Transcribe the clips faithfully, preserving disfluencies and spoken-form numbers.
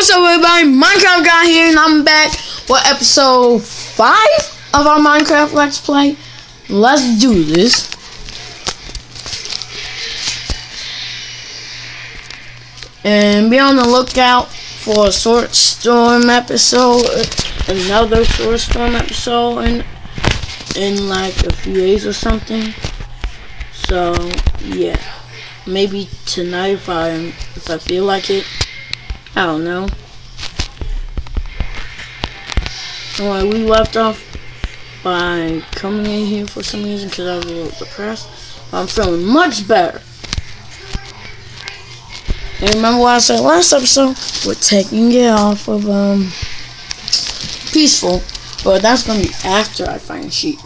What's up, everybody? Minecraft Guy here, and I'm back with episode five of our Minecraft Let's Play. Let's do this. And be on the lookout for a Sword Storm episode, another Sword Storm episode in, in like a few days or something. So, yeah. Maybe tonight if I, if I feel like it. I don't know. Alright, we left off by coming in here for some reason because I was a little depressed. But I'm feeling much better. And remember what I said last episode? We're taking it off of um peaceful. But that's gonna be after I find sheep.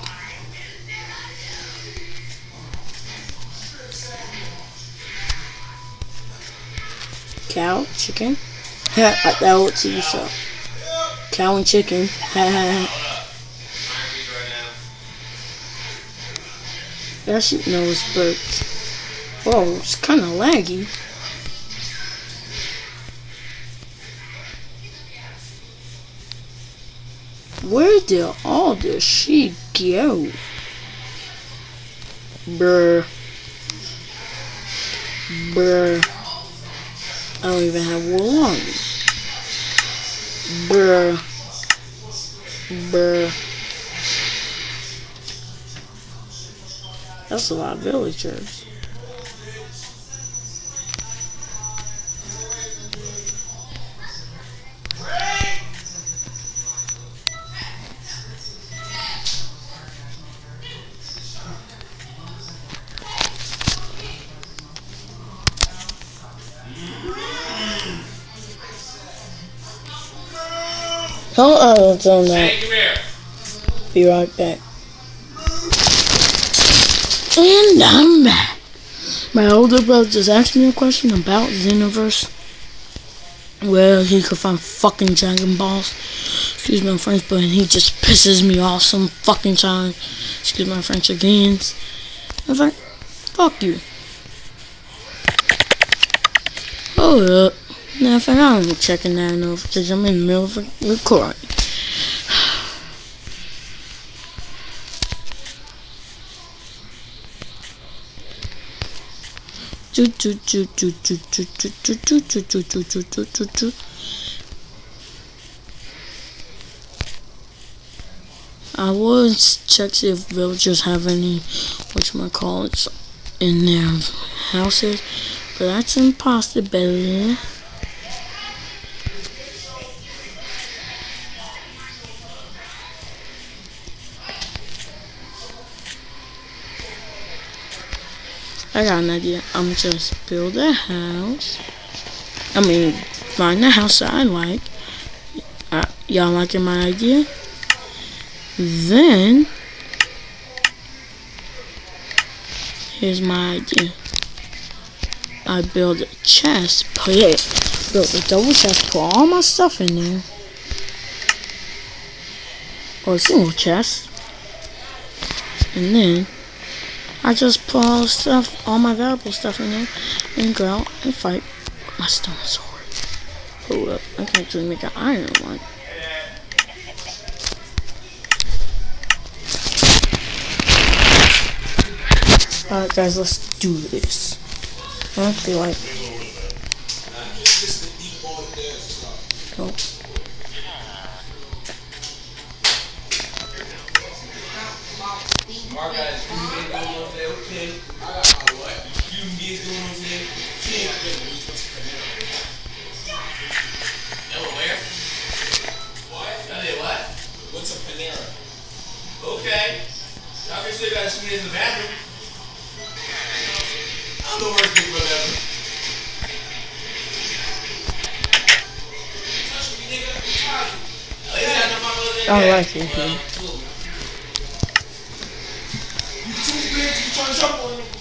Cow, chicken. Like that old T V show. Cow and chicken. That shit knows birds. Whoa, it's kinda laggy. Where did all the sheep go? Brr. Brr. I don't even have wool on me. Bruh. Bruh. That's a lot of villagers. Oh, oh, it's on that. Be right back. And I'm back. My older brother just asked me a question about Xenoverse. Well, he could find fucking Dragon Balls. Excuse my French, but he just pisses me off some fucking time. Excuse my French again. I was like, fuck you. Hold up. Now, if I don't checking that enough because I'm in the middle of recording. I would check see if villagers have any whatchamacallits in their houses, but that's an impossibility. I got an idea. I'm just build a house. I mean, find a house that I like. Uh, y'all liking my idea? Then, here's my idea. I build a chest. Put it. Build a double chest. Put all my stuff in there. Or a single chest. And then I just put all the stuff, all my valuable stuff in there, and go out and fight with my stone sword. Hold up, I can actually make an iron one. Alright guys, let's do this. I don't feel like... Oh. Our guys, you get going on there, ten. I got my what? You get going on there, ten. I bet we went to Panera. Delaware? What? I did what? Went to Panera. Okay. Obviously, you guys see me in the bathroom. I'm the worst big brother ever. Touch me, nigga. I like it here. Trying to jump on it.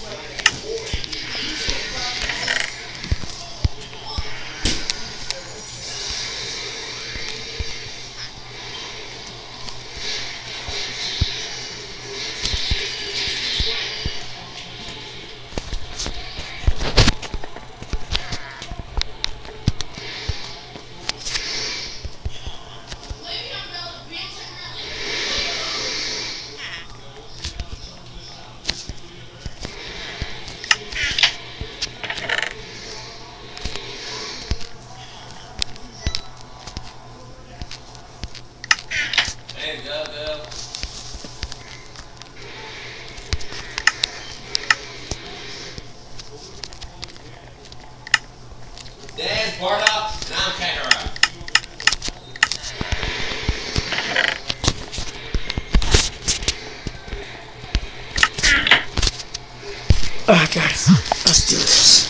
There's Bardock, and I'm Kakarot. Alright guys, let's do this.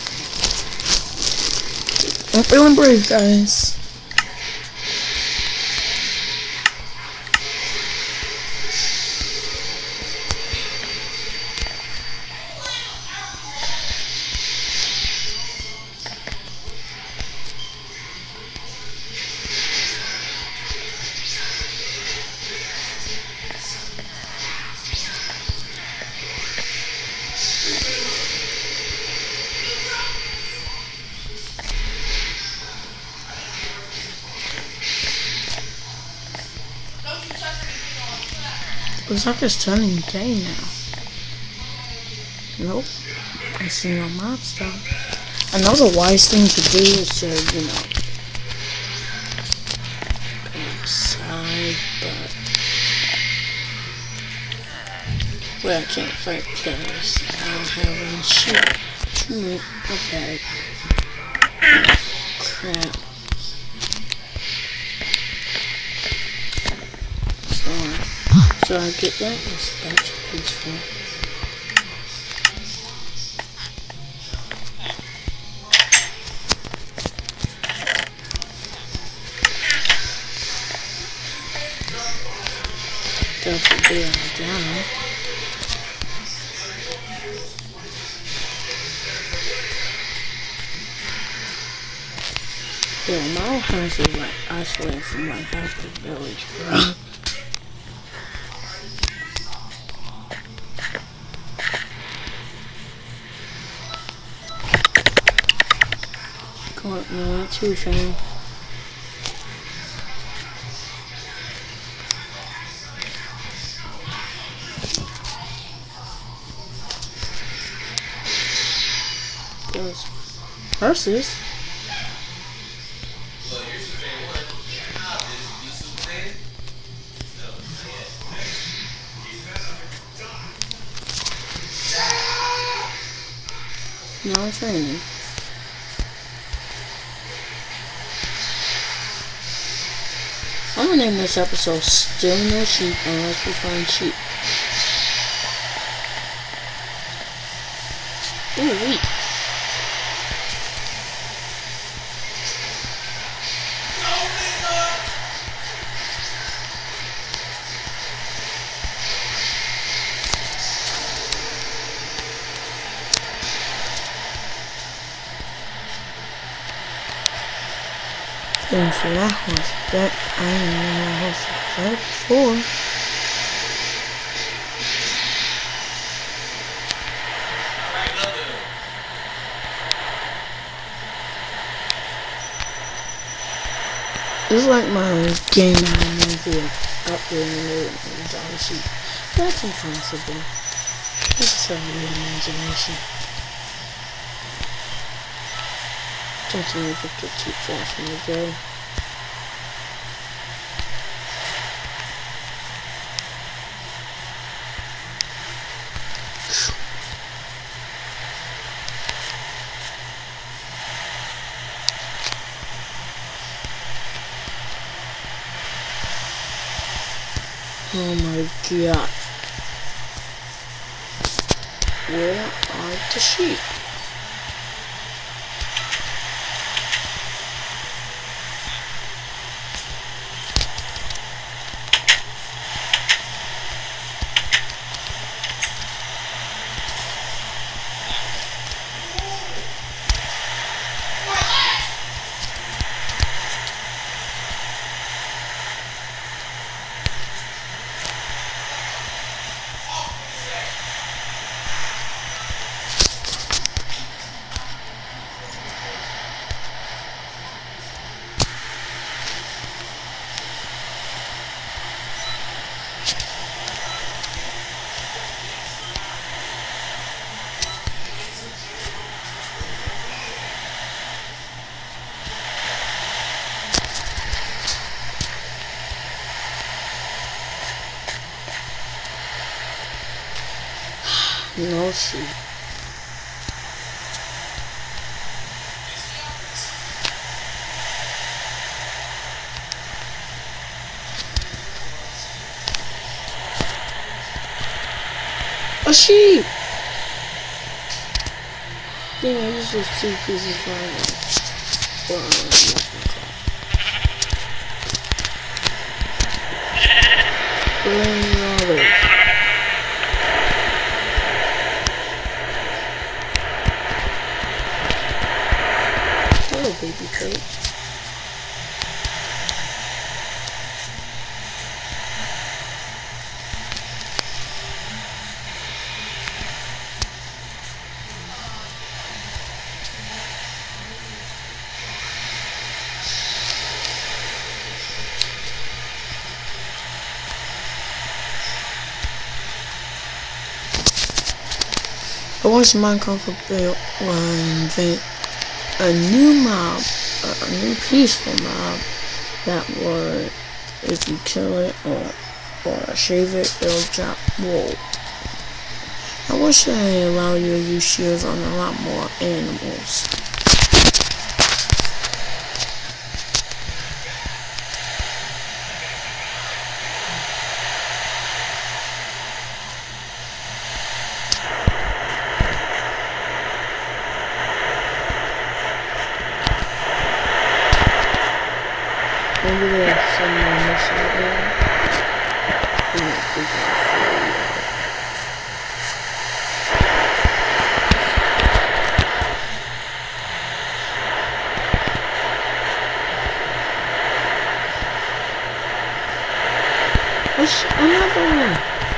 I'm feeling brave, guys. Looks like it's turning day now. Nope. I see no mob stuff. Another wise thing to do is to, you know, go outside, but well, I can't fight because I don't have any shit. Hmm, okay. Crap. So I get that, it's back to peaceful. God forbid I die. Yeah, my house is like isolated from like half the village, bro. No, not too fam. Those horses. Well, here's the thing. One, how did it be Superman? No, not yet. No training. I'm gonna name this episode Still No Sheep Unless We Find Sheep. Ooh, wait. Thanks for that horse. That I didn't know that horse was there before. This is like my game movie up there in the dollar sheet. That's impossible. That's just a real imagination. Don't tell me if I get too far from the goal. Oh my god. Where are the sheep? No sheep. A sheep! Yeah, I used those two pieces for well, I'm not gonna call. Bring all those. Hello, baby crate. I wish Minecraft would build uh, invent a new mob, a new peaceful mob that would, if you kill it or or shave it, it'll drop wool. I wish they allow you to use shields on a lot more animals. Maybe they have some more mission there. I'm not freaking afraid. What's another one?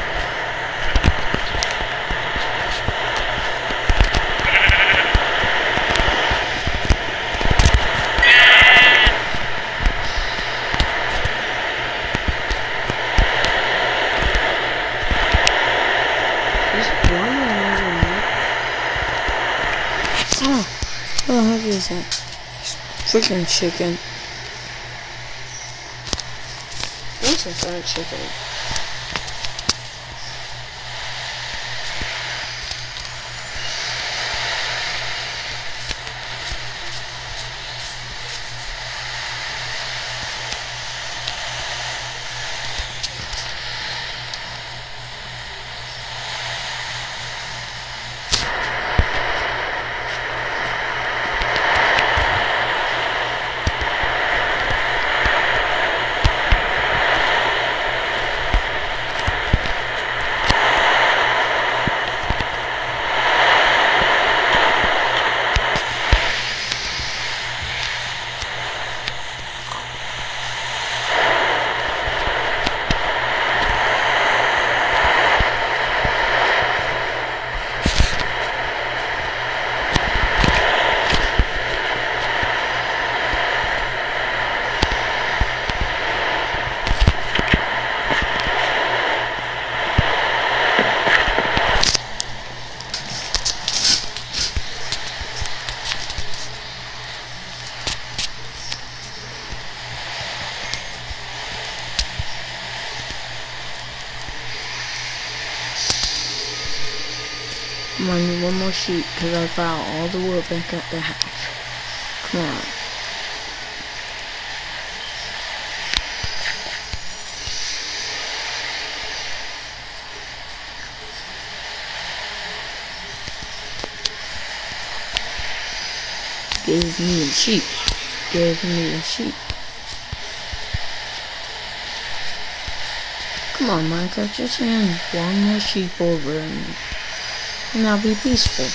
Oh, what the heck is that? Freaking chicken. What's a fried chicken? I'm gonna need one more sheep because I found all the wood back at the house. Come on. Give me a sheep. Give me a sheep. Come on, Minecraft, just hand one more sheep over and, and I'll be peaceful.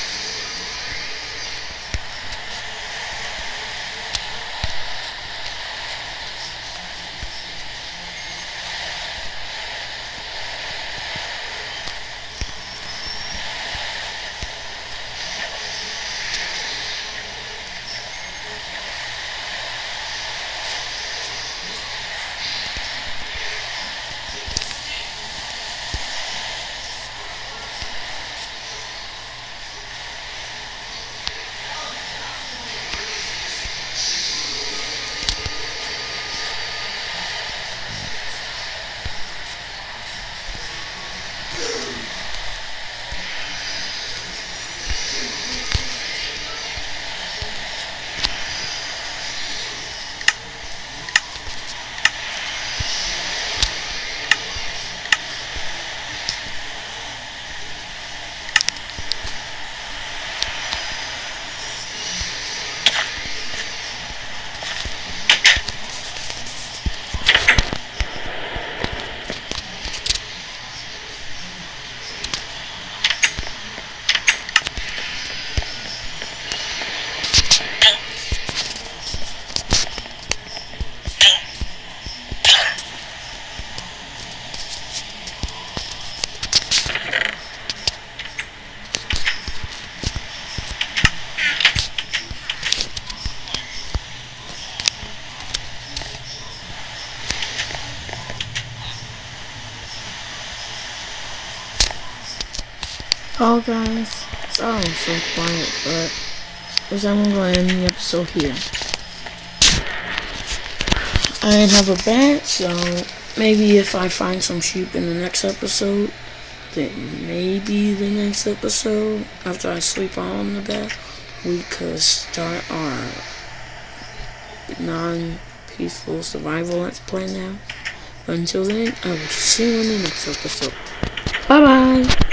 Oh guys, sorry I'm so quiet, but because I'm going to end the episode here. I didn't have a bed, so maybe if I find some sheep in the next episode, then maybe the next episode, after I sleep on the bed, we could start our non-peaceful survival let's play now. But until then, I will see you in the next episode. Bye bye!